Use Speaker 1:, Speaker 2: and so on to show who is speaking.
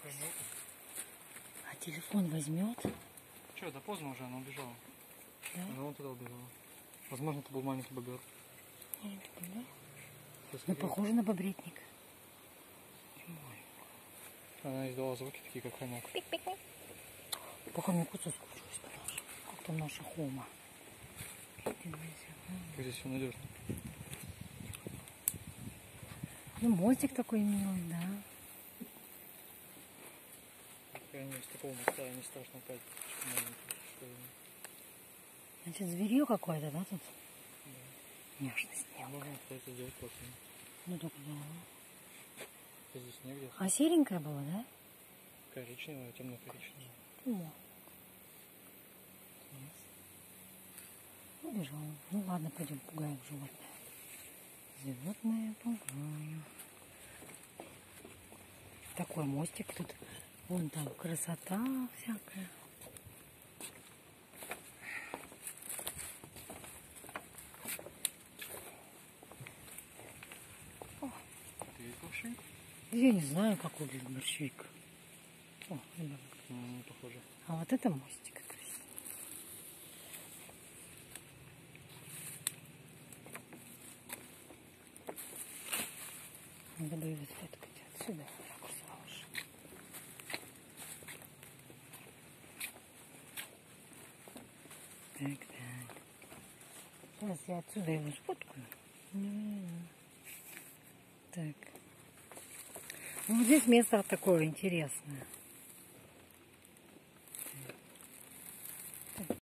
Speaker 1: А телефон возьмет?
Speaker 2: Че, да поздно уже, она убежала.
Speaker 1: Да?
Speaker 2: Она вон туда убежала. Возможно, это был маленький бобер.
Speaker 1: Да? Ну, похоже на бобретник.
Speaker 2: Она издала звуки такие, как хомяк.
Speaker 1: По хомяку соскучилась, потому что как там наша хома.
Speaker 2: Здесь все надежно.
Speaker 1: Ну, мостик такой милый, да.
Speaker 2: С такого моста не страшно упасть.
Speaker 1: Значит, зверье какое-то, да, тут?
Speaker 2: Да.
Speaker 1: Няшный снег.
Speaker 2: Можно это сделать просто.
Speaker 1: Ну, только да.
Speaker 2: Здесь снег где-то.
Speaker 1: А серенькая была, да?
Speaker 2: Коричневая, темно-коричневая.
Speaker 1: О. Убежал. Ну ладно, пойдем пугаем животное. Животное пугаем. Такой мостик тут. Вон там красота всякая.
Speaker 2: Ты видишь борщик?
Speaker 1: Я не знаю, как выглядит борщик. О, ребенок.
Speaker 2: Не похоже.
Speaker 1: А вот это мостик красивый. Надо бы его сфоткать отсюда. Ракурс лучше. Так, так. Сейчас я отсюда его сфоткаю. Так. Ну, вот здесь место такое интересное.